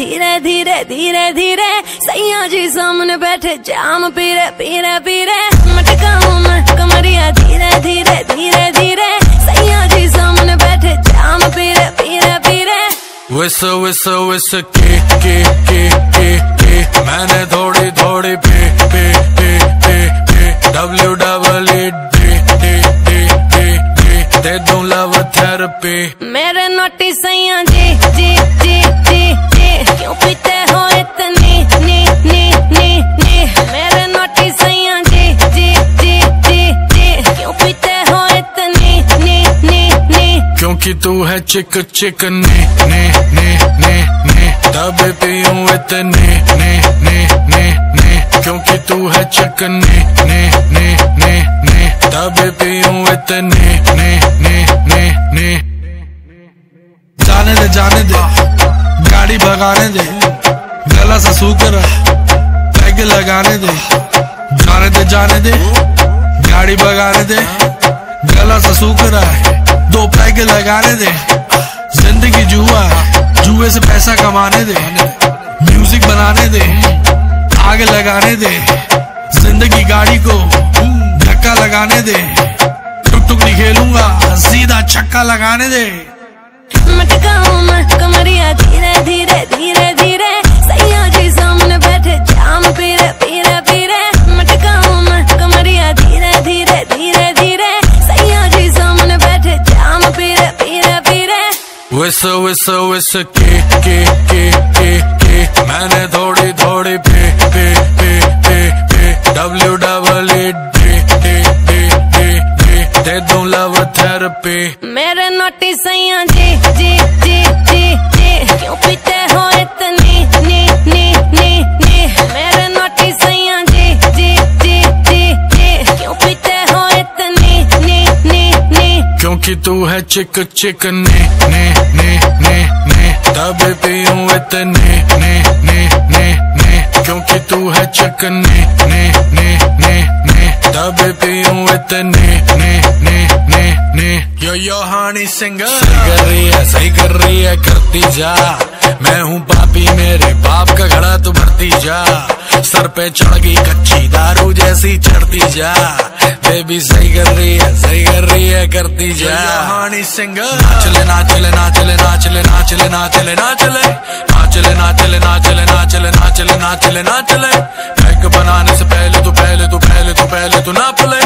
धीरे धीरे धीरे धीरे सैया जी सामने बैठे जाम पीरे पीरे पीरे मटका हूँ मैं कमरिया धीरे धीरे धीरे धीरे सैया जी सामने बैठे जाम पीरे पीरे पीरे। विस विस विस के मैंने थोड़ी थोड़ी पे पे पे पे पे WWD दे दूं लव थेरेपी। मेरे नोटी सैया जी जी जी जी जी क्यों पीते हो इतनी नी नी नी नी। मेरे नोटी सैया जी जी जी जी जी क्यों पीते हो इतनी नी नी नी। क्योंकि तू है चिक चिक ने ने ने ने ने तब पीऊं इतने ने ने ने ने। क्योंकि तू है चिक ने ने ने ने ने तब पीऊं इतने ने ने ने ने। जाने दे गाड़ी भगाने दे गला सा सूकर पैग लगाने दे। जाने दे गाड़ी भगाने दे गला सा सूकर दो पैग लगाने दे। जिंदगी जुआ जुए से पैसा कमाने दे म्यूजिक बनाने दे आग लगाने दे। जिंदगी गाड़ी को धक्का लगाने दे टुक टुक नहीं खेलूंगा सीधा छक्का लगाने दे। मटका हूँ मैं कमरिया धीरे धीरे धीरे धीरे सैया जी सामने बैठे जाम पीरे पीरे पीरे। मटका हूँ मैं कमरिया धीरे धीरे धीरे धीरे सैया जी सामने बैठे जाम पीरे पीरे पीरे। विस विस विस के मैंने थोड़ी थोड़ी पे पे पे पे पे WWD दे दूं लव थेरेपी। मेरे नोटी सैया जी जी जी जी जी क्यों पीते हो इतनी नी नी नी नी। मेरे नोटी सैया जी जी जी जी जी क्यों पीते हो इतनी नी नी नी। क्योंकि तू है चिक चिक ने ने ने ने ने तब पीऊं इतने ने ने ने ने। क्योंकि तू है चिक ने ने ने ने ने तब पीऊं इतने ने ने ने ने। यो हानी सिंगर सही कर रही है करती जा। मैं हूँ पापी मेरे बाप का घड़ा तू भरती जा। सर पे चढ़ गई कच्ची दारू जैसी चढ़ती जा। बेबी सही कर रही है करती जा। हानी सिंगर नाचले नाचले नाचले नाचले नाचले नाचले नाचले नाचले नाचले नाचले नाचले नाचले नाचले नाचले। पैक बनाने से पहले तू नाप ले।